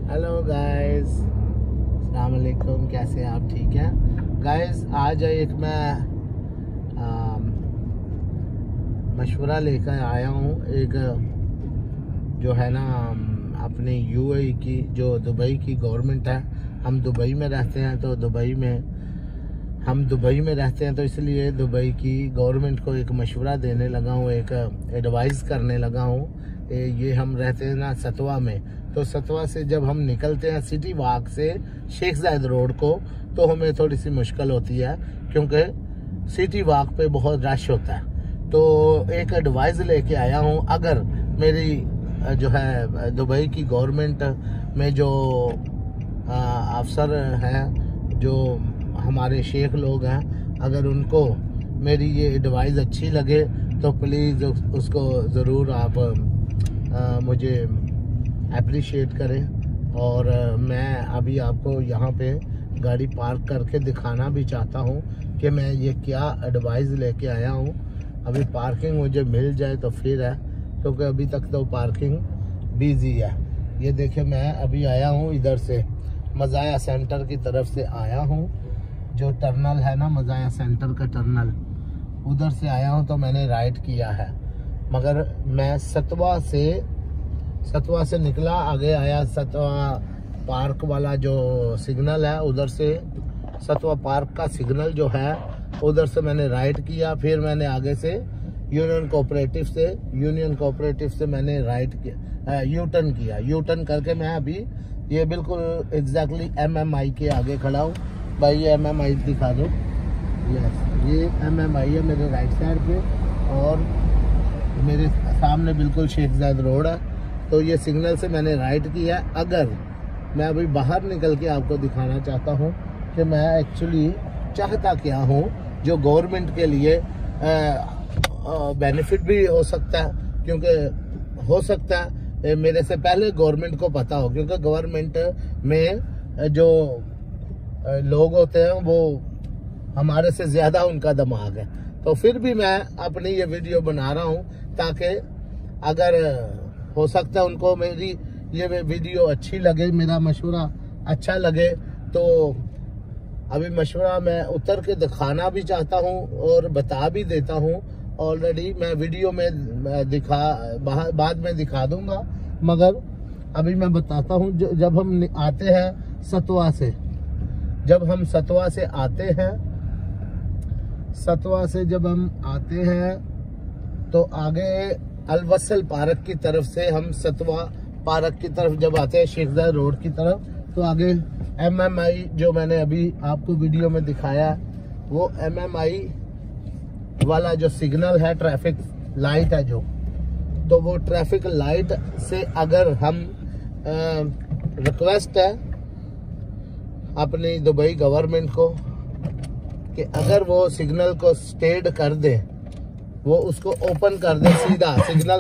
Hello guys, अस्सलाम वालेकुम। कैसे हैं आप? ठीक हैं गाइस। आज एक मैं मशवरा लेकर आया हूँ। एक जो है ना अपनी यूएई की, जो दुबई की गवर्नमेंट है। हम दुबई में रहते हैं, तो इसलिए दुबई की गवर्नमेंट को एक मशवरा देने लगा हूँ, एक एडवाइस करने लगा हूँ। ये हम रहते हैं ना सतवा में, तो सतवा से जब हम निकलते हैं सिटी वॉक से शेख जायद रोड को, तो हमें थोड़ी सी मुश्किल होती है, क्योंकि सिटी वॉक पे बहुत रश होता है। तो एक एडवाइस लेके आया हूँ। अगर मेरी जो है दुबई की गवर्नमेंट में जो अफसर हैं, जो हमारे शेख लोग हैं, अगर उनको मेरी ये एडवाइस अच्छी लगे तो प्लीज़ उसको ज़रूर आप मुझे अप्रिशिएट करें। और मैं अभी आपको यहाँ पे गाड़ी पार्क करके दिखाना भी चाहता हूँ कि मैं ये क्या एडवाइस लेके आया हूँ। अभी पार्किंग मुझे मिल जाए तो फिर है, क्योंकि अभी तक तो पार्किंग बिजी है। ये देखिए, मैं अभी आया हूँ इधर से, मज़ाया सेंटर की तरफ से आया हूँ। जो टर्नल है ना, मज़ाया सेंटर का टर्नल, उधर से आया हूँ। तो मैंने राइट किया है, मगर मैं सतवा से निकला, आगे आया सतवा पार्क वाला जो सिग्नल है, उधर से सतवा पार्क का सिग्नल जो है, उधर से मैंने राइट किया। फिर मैंने आगे से यूनियन कोऑपरेटिव से मैंने राइट किया, यू टर्न किया। यू टर्न करके मैं अभी ये बिल्कुल एग्जैक्टली MMI के आगे खड़ा हूँ। भाई ये MMI दिखा दो। यस, ये MMI है मेरे राइट साइड पे, और मेरे सामने बिल्कुल शेख जायद रोड है। तो ये सिग्नल से मैंने राइट किया। अगर मैं अभी बाहर निकल के आपको दिखाना चाहता हूँ कि मैं एक्चुअली चाहता क्या हूँ, जो गवर्नमेंट के लिए बेनिफिट भी हो सकता है, क्योंकि हो सकता है मेरे से पहले गवर्नमेंट को पता हो, क्योंकि गवर्नमेंट में जो लोग होते हैं वो हमारे से ज़्यादा उनका दिमाग है। तो फिर भी मैं अपनी ये वीडियो बना रहा हूँ, ताकि अगर हो सकता है उनको मेरी ये वीडियो अच्छी लगे, मेरा मशवरा अच्छा लगे। तो अभी मशवरा मैं उतर के दिखाना भी चाहता हूँ और बता भी देता हूँ। ऑलरेडी मैं वीडियो में बाद में दिखा दूंगा, मगर अभी मैं बताता हूँ। जब हम आते हैं सतवा से, जब हम सतवा से आते हैं तो आगे अलवसल पार्क की तरफ से हम सतवा पार्क की तरफ जब आते हैं, शेख जायद रोड की तरफ, तो आगे MMI जो मैंने अभी आपको वीडियो में दिखाया, वो MMI वाला जो सिग्नल है, ट्रैफिक लाइट है जो, तो वो ट्रैफिक लाइट से अगर हम रिक्वेस्ट है अपनी दुबई गवर्नमेंट को कि अगर वो सिग्नल को स्टेड कर दे, वो उसको ओपन कर दे सीधा,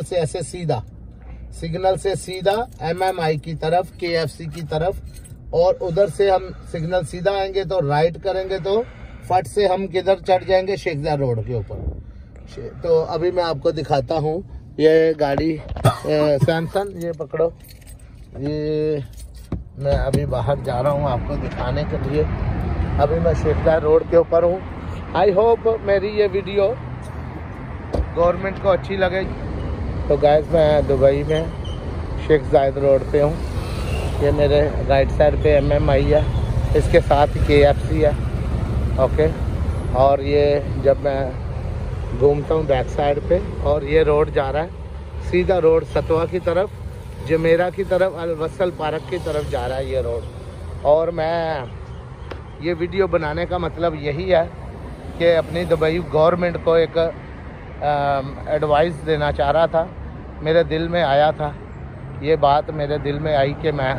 सिग्नल से सीधा MMI की तरफ, KFC की तरफ, और उधर से हम सिग्नल सीधा आएंगे तो राइट करेंगे तो फट से हम किधर चढ़ जाएंगे, शेख जायद रोड के ऊपर। तो अभी मैं आपको दिखाता हूँ ये गाड़ी सैमसंग, ये पकड़ो। ये मैं अभी बाहर जा रहा हूँ आपको दिखाने के लिए। अभी मैं शेख जायद रोड के ऊपर हूँ। आई होप मेरी ये वीडियो गवर्नमेंट को अच्छी लगे। तो गाइस, मैं दुबई में शेख जायद रोड पे हूँ। ये मेरे राइट साइड पे MMI है, इसके साथ ही KFC है। ओके, और ये जब मैं घूमता हूँ बैक साइड पे, और ये रोड जा रहा है सीधा रोड सतवा की तरफ, जमेरा की तरफ, अलवसल पार्क की तरफ जा रहा है ये रोड। और मैं ये वीडियो बनाने का मतलब यही है कि अपनी दुबई गवर्नमेंट को एक एडवाइस देना चाह रहा था। मेरे दिल में आया था, ये बात मेरे दिल में आई कि मैं,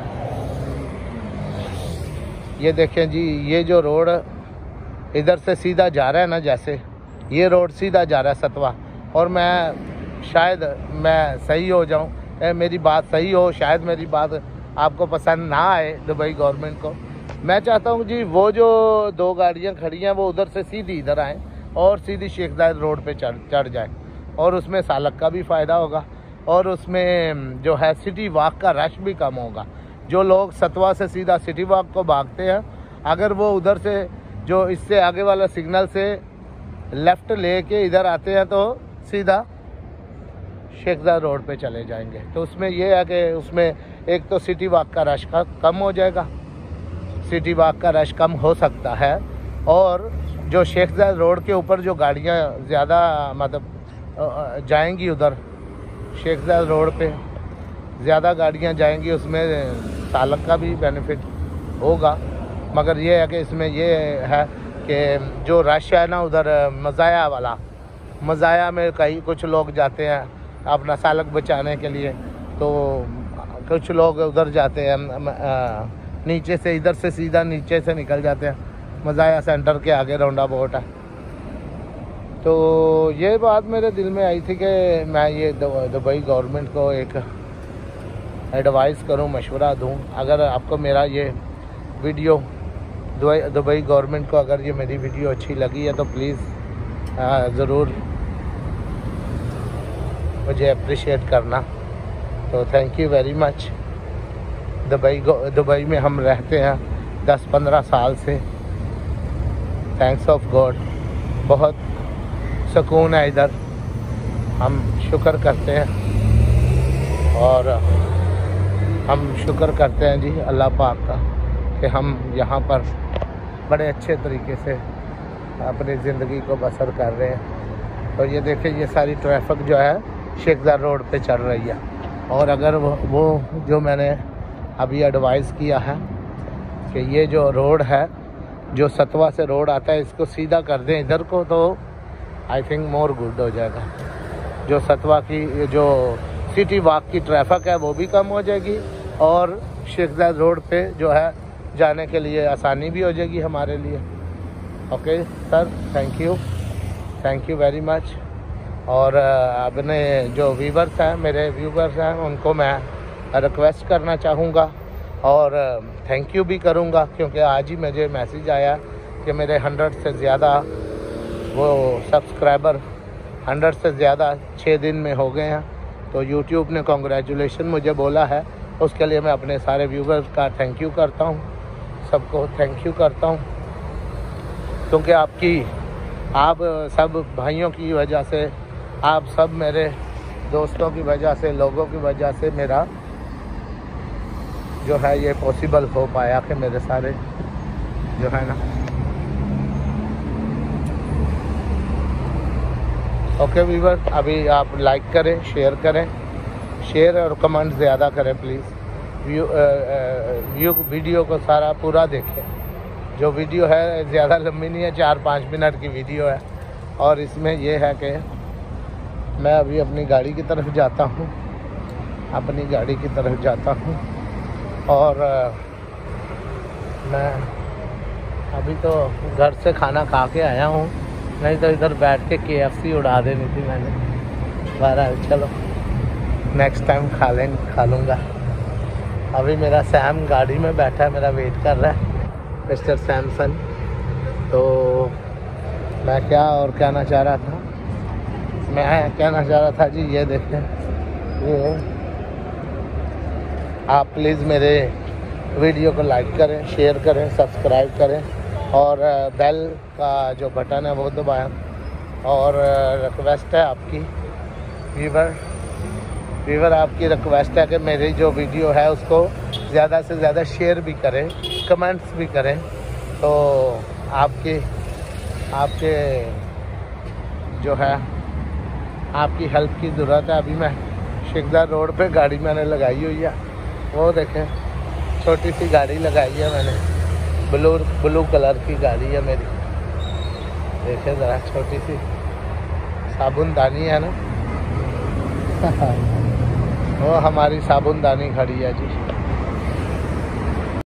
ये देखें जी, ये जो रोड इधर से सीधा जा रहा है ना, जैसे ये रोड सीधा जा रहा है सतवा, और शायद मैं सही हो जाऊं, मेरी बात सही हो, शायद मेरी बात आपको पसंद ना आए दुबई गवर्नमेंट को। मैं चाहता हूं जी, वो जो दो गाड़ियां खड़ी हैं वो उधर से सीधी इधर आएँ और सीधी शेख जायद रोड पे चढ़ जाए, और उसमें सालक का भी फ़ायदा होगा, और उसमें जो है सिटी वॉक का रश भी कम होगा। जो लोग सतवा से सीधा सिटी वॉक को भागते हैं, अगर वो उधर से जो इससे आगे वाला सिग्नल से लेफ़्ट लेके इधर आते हैं तो सीधा शेखज़ाद रोड पे चले जाएंगे। तो उसमें ये है कि उसमें एक तो सिटी वॉक का रश कम हो जाएगा, सिटी वॉक का रश कम हो सकता है, और जो शेखज़ाद रोड के ऊपर जो गाड़ियाँ ज़्यादा मतलब जाएंगी, उधर शेखज़ाद रोड पे ज़्यादा गाड़ियाँ जाएंगी, उसमें चालक का भी बेनिफिट होगा। मगर ये है कि इसमें ये है कि जो रश है ना उधर मज़ाया वाला, मज़ाया में कई कुछ लोग जाते हैं अपना चालक बचाने के लिए, तो कुछ लोग उधर जाते हैं नीचे से, इधर से सीधा नीचे से निकल जाते हैं। मज़ाया सेंटर के आगे राउंड अबाउट है। तो ये बात मेरे दिल में आई थी कि मैं ये दुबई गवर्नमेंट को एक एडवाइस करूं, मशवरा दूं। अगर आपको मेरा ये वीडियो दुबई गवर्नमेंट को अगर ये मेरी वीडियो अच्छी लगी है तो प्लीज़ ज़रूर मुझे अप्रिशिएट करना। तो thank you very much. Dubai में हम रहते हैं 10-15 साल से, थैंक्स ऑफ गॉड, बहुत सुकून है इधर। हम शुक्र करते हैं और हम शुक्र करते हैं जी अल्लाह पाक का कि हम यहाँ पर बड़े अच्छे तरीके से अपनी ज़िंदगी को बसर कर रहे हैं। तो ये देखिए, ये सारी ट्रैफिक जो है शेखज़ाद रोड पे चल रही है। और अगर वो जो मैंने अभी एडवाइस किया है कि ये जो रोड है, जो सतवा से रोड आता है, इसको सीधा कर दें इधर को, तो आई थिंक मोर गुड हो जाएगा। जो सतवा की जो सिटी वॉक की ट्रैफिक है वो भी कम हो जाएगी, और शेखज़ाद रोड पे जो है जाने के लिए आसानी भी हो जाएगी हमारे लिए। Okay sir, thank you very much. और अपने जो व्यूवर्स हैं, मेरे व्यूवर्स हैं, उनको मैं रिक्वेस्ट करना चाहूँगा और थैंक यू भी करूँगा, क्योंकि आज ही मुझे मैसेज आया कि मेरे 100 से ज़्यादा वो सब्सक्राइबर 100 से ज़्यादा 6 दिन में हो गए हैं। तो यूट्यूब ने कॉन्ग्रेचुलेशन मुझे बोला है, उसके लिए मैं अपने सारे व्यूवर्स का थैंक यू करता हूँ, सबको थैंक यू करता हूँ, क्योंकि आप सब भाइयों की वजह से, आप सब मेरे दोस्तों की वजह से, लोगों की वजह से मेरा जो है ये पॉसिबल हो पाया कि मेरे सारे जो है ना। ओके व्यूवर, अभी आप लाइक करें, शेयर और कमेंट ज़्यादा करें प्लीज़। वीडियो को सारा पूरा देखें। जो वीडियो है ज़्यादा लंबी नहीं है, 4-5 मिनट की वीडियो है। और इसमें यह है कि मैं अभी अपनी गाड़ी की तरफ जाता हूँ, और मैं अभी तो घर से खाना खा के आया हूँ, नहीं तो इधर बैठ के KFC उड़ा देनी थी मैंने। बहरहाल चलो, नेक्स्ट टाइम खा लूँगा। अभी मेरा सैम गाड़ी में बैठा है, मेरा वेट कर रहा है, मिस्टर सैमसन। तो मैं क्या और कहना चाह रहा था, जी, ये देखें, ये आप प्लीज़ मेरे वीडियो को लाइक करें, शेयर करें, सब्सक्राइब करें, और बेल का जो बटन है वो दबाएं। और रिक्वेस्ट है आपकी व्यूवर आपकी रिक्वेस्ट है कि मेरी जो वीडियो है उसको ज़्यादा से ज़्यादा शेयर भी करें, कमेंट्स भी करें। तो आपके जो है आपकी हेल्प की ज़रूरत है। अभी मैं शेखज़ाद रोड पे गाड़ी मैंने लगाई हुई है, वो देखें, छोटी सी गाड़ी लगाई है मैंने, ब्लू कलर की गाड़ी है मेरी। देखें ज़रा, छोटी सी साबुनदानी है ना वो हमारी साबुनदानी खड़ी है जी।